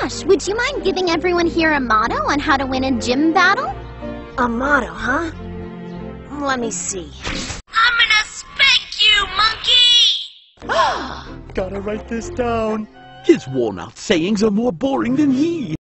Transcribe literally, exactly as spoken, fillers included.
gosh, would you mind giving everyone here a motto on how to win a gym battle? A motto, huh? Let me see. I'm gonna spank you, monkey! Gotta write this down. His worn-out sayings are more boring than he.